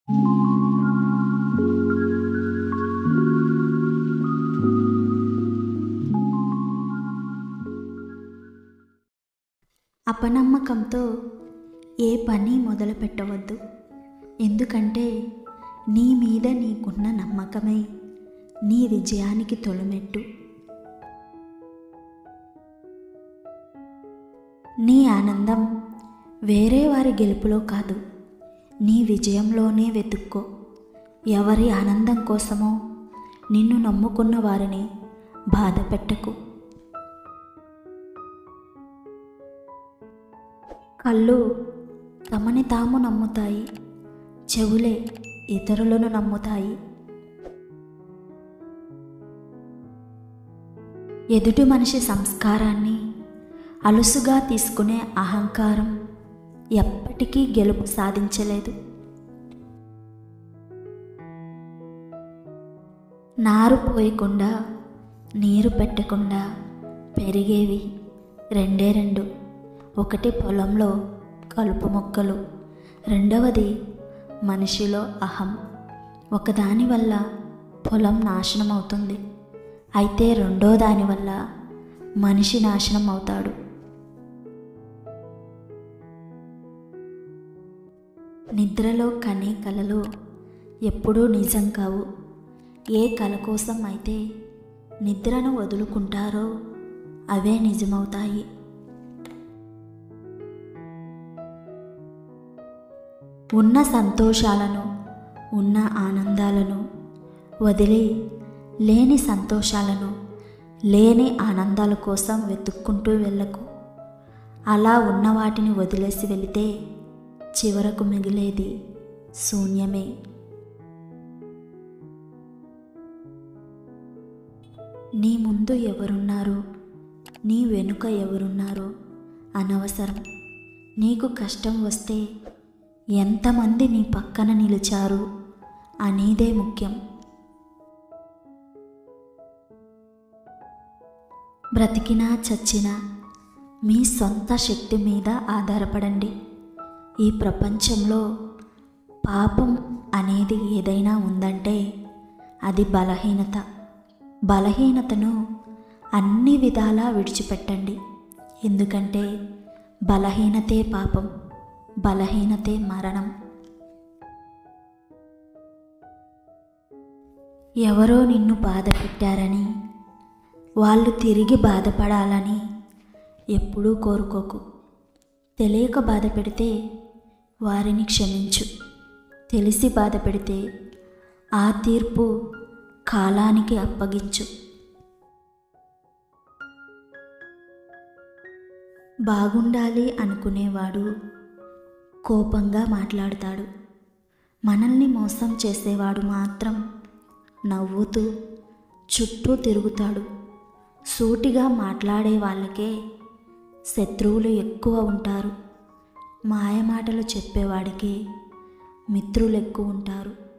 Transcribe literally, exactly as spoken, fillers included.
అపనమ్మకంతో ఏ పని మొదలు పెట్టవద్దు. ఎందుకంటే నీ మీద నీకున్న నమ్మకమే నీ విజయానికి తొలిమెట్టు. నీ ఆనందం వేరే వారి గెలుపులో కాదు, నీ విజయంలోనే వెతుక్కో. ఎవరి ఆనందం కోసమో నిన్ను నమ్ముకున్న వారిని బాధ పెట్టకు. కళ్ళు తమని తాము నమ్ముతాయి, చెవులే ఇతరులను నమ్ముతాయి. ఎదుటి మనిషి సంస్కారాన్ని అలుసుగా తీసుకునే అహంకారం ఎప్పటికీ గెలుపు సాధించలేదు. నారు పోయకుండా నీరు పెట్టకుండా పెరిగేవి రెండే రెండు. ఒకటి పొలంలో కలుపు మొక్కలు, రెండవది మనిషిలో అహం. ఒకదాని వల్ల పొలం నాశనం అవుతుంది, అయితే రెండో దాని వల్ల మనిషి నాశనం అవుతాడు. నిద్రలో కనే కలలు ఎప్పుడూ నిజం కావు. ఏ కల కోసం అయితే నిద్రను వదులుకుంటారో అవే నిజమవుతాయి. ఉన్న సంతోషాలను, ఉన్న ఆనందాలను వదిలి లేని సంతోషాలను, లేని ఆనందాల కోసం వెతుక్కుంటూ వెళ్ళకు. అలా ఉన్న వాటిని వదిలేసి వెళితే చివరకు మిగిలేది శూన్యమే. నీ ముందు ఎవరున్నారో, నీ వెనుక ఎవరున్నారో అనవసరం. నీకు కష్టం వస్తే ఎంతమంది నీ పక్కన నిలిచారు అనేదే ముఖ్యం. బ్రతికినా చచ్చినా మీ సొంత శక్తి మీద ఆధారపడండి. ఈ ప్రపంచంలో పాపం అనేది ఏదైనా ఉందంటే అది బలహీనత. బలహీనతను అన్ని విధాలా విడిచిపెట్టండి. ఎందుకంటే బలహీనతే పాపం, బలహీనతే మరణం. ఎవరో నిన్ను బాధ పెట్టారని, వాళ్ళు తిరిగి బాధపడాలని ఎప్పుడూ కోరుకోకు. తెలియక బాధ పెడితే వారిని క్షమించు. తెలిసి బాధ పెడితే ఆ తీర్పు కాలానికి అప్పగించు. బాగుండాలి అనుకునేవాడు కోపంగా మాట్లాడతాడు. మనల్ని మోసం చేసేవాడు మాత్రం నవ్వుతూ చుట్టూ తిరుగుతాడు. సూటిగా మాట్లాడే వాళ్ళకే శత్రువులు ఎక్కువ ఉంటారు. మాయమాటలు చెప్పేవాడికి మిత్రులు ఎక్కువ ఉంటారు.